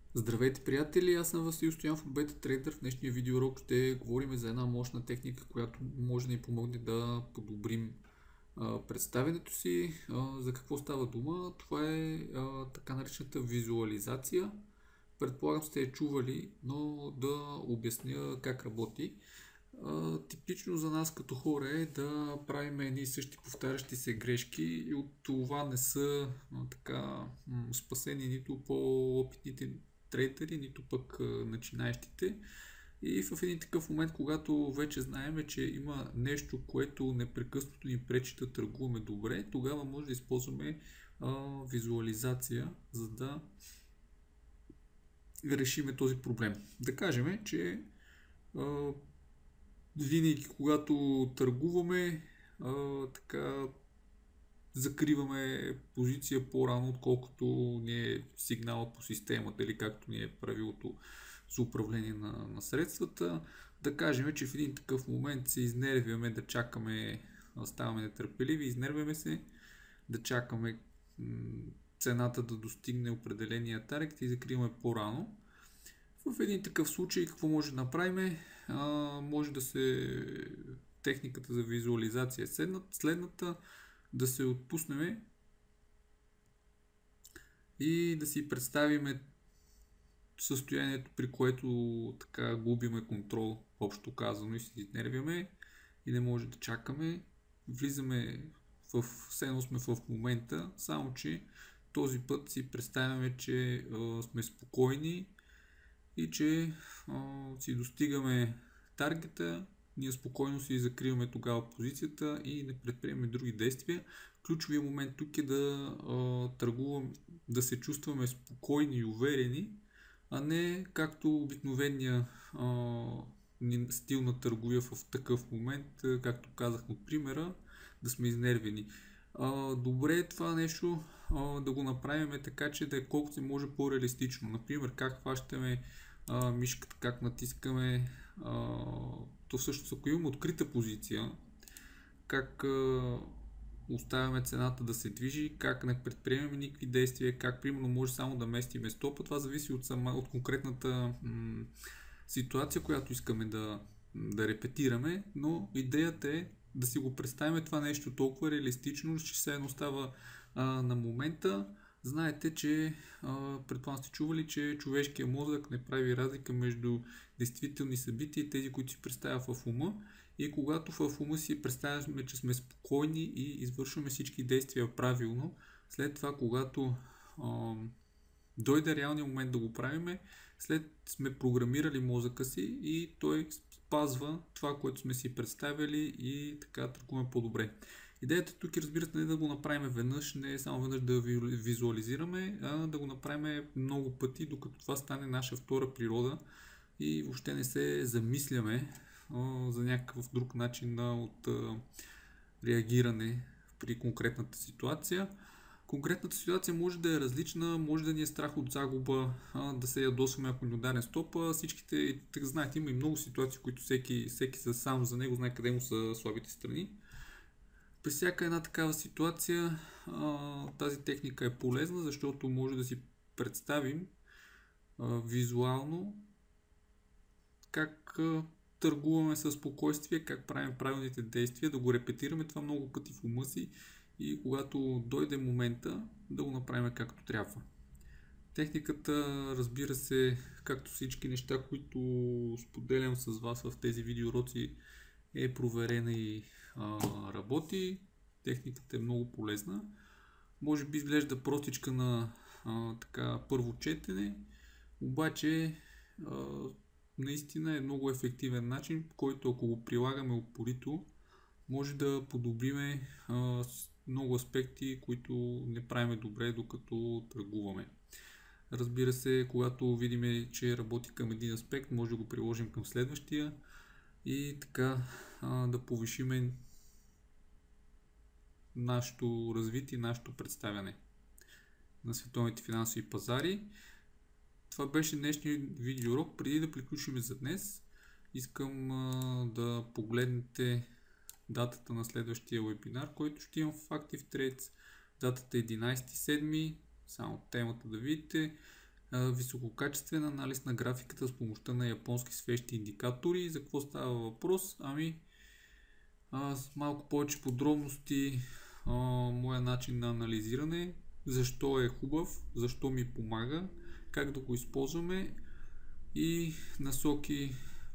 Здравейте, приятели! Аз съм Васил Стоянов от BetaTrader. В днешния видеоурок ще говорим за една мощна техника, която може да ни помогне да подобрим представянето си. За какво става дума? Това е така наречената визуализация. Предполагам сте я чували, но да обясня как работи. Типично за нас като хора е да правим едни и същи повтарящи се грешки и от това не са спасени нито по-опитните трейдери, нито пък начинаещите. И в един такъв момент, когато вече знаем, че има нещо, което непрекъснато ни пречи да търгуваме добре, тогава може да използваме визуализация, за да решиме този проблем. Да кажем, че винаги когато търгуваме, така закриваме позиция по-рано, отколкото ни е сигнала по системата или както ни е правилото за управление на средствата. Да кажем, че в един такъв момент се изнервяме да чакаме, ставаме нетърпеливи, изнервяме се да чакаме цената да достигне определения таргет и закриваме по-рано. В един такъв случай какво може да направим? Може да се техниката за визуализация е следната, да се отпуснем и да си представим състоянието, при което така губиме контрол, общо казано, и се изнервяме и не може да чакаме. Влизаме все едно сме в момента, само че този път си представяме, че сме спокойни и че си достигаме таргета, ние спокойно си закриваме тогава позицията и не предприемаме други действия. Ключовият момент тук е да търгуваме, да се чувстваме спокойни и уверени, а не както обикновения стил на търговия в такъв момент, както казах от примера, да сме изнервени. Добре е това нещо да го направим така, че да е колкото се може по-реалистично. Например, как хващаме мишката, как натискаме, то всъщност ако имаме открита позиция, как оставяме цената да се движи, как не предприемаме никакви действия, как примерно може само да местиме стопа. Това зависи от конкретната ситуация, която искаме да репетираме, но идеята е да си го представим това нещо толкова реалистично, че все едно става на момента. Знаете, че предполагам сте чували, че човешкия мозък не прави разлика между действителни събития и тези, които си представя в ума. И когато в ума си представяме, че сме спокойни и извършваме всички действия правилно, след това, когато дойде реалния момент да го правиме, след сме програмирали мозъка си и той спазва това, което сме си представили и така търгуваме по-добре. Идеята тук е, разбира се, не да го направим веднъж, не само веднъж да визуализираме, а да го направим много пъти, докато това стане наша втора природа и въобще не се замисляме за някакъв друг начин от реагиране при конкретната ситуация. Конкретната ситуация може да е различна, може да ни е страх от загуба, да се ядосваме, ако ни ударен стопа. Всичките, така знаете, има и много ситуации, които всеки сам за него знае къде му са слабите страни. При всяка една такава ситуация тази техника е полезна, защото може да си представим визуално как търгуваме със спокойствие, как правим правилните действия, да го репетираме това много пъти в ума си и когато дойде момента да го направим както трябва. Техниката, разбира се, както всички неща, които споделям с вас в тези видеоуроци, е проверена и работи. Техниката е много полезна. Може би изглежда простичка на първо четене, обаче наистина е много ефективен начин, който ако го прилагаме упорито, може да подобриме много аспекти, които не правиме добре докато търгуваме. Разбира се, когато видим, че работи към един аспект, може да го приложим към следващия и така да повишиме нашето развитие, нашето представяне на световните финансови пазари. Това беше днешният видеоурок. Преди да приключим за днес, искам да погледнете датата на следващия вебинар, който ще имам в Active Trades. Датата е 11.7. Само темата да видите. висококачествен анализ на графиката с помощта на японски свещи индикатори. За какво става въпрос? С малко повече подробности, моя начин на анализиране, защо е хубав, защо ми помага, как да го използваме и насоки,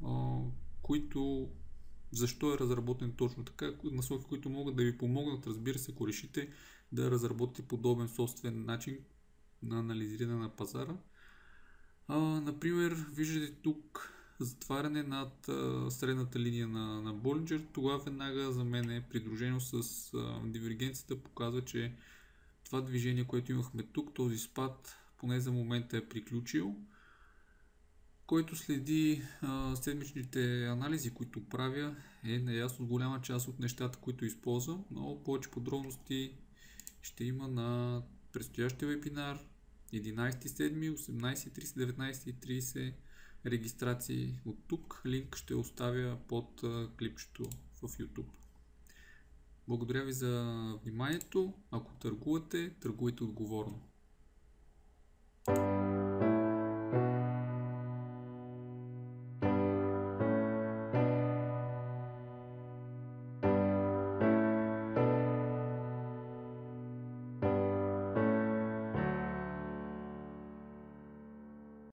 защо е разработен точно така, насоки, които могат да ви помогнат, разбира се, ако решите да разработите подобен собствен начин на анализиране на пазара. Например, виждате тук затваряне над средната линия на Болинджер. Тогава веднага за мен е придружено с дивергенцията, показва, че това движение, което имахме тук, този спад, поне за момента е приключил. Който следи седмичните анализи, които правя, е наясно с голяма част от нещата, които използвам, но повече подробности ще има на предстоящия вебинар 11.7, 18.30, 19.30 регистрации от тук. Линк ще оставя под клипчето в YouTube. Благодаря ви за вниманието. Ако търгувате, търгуйте отговорно.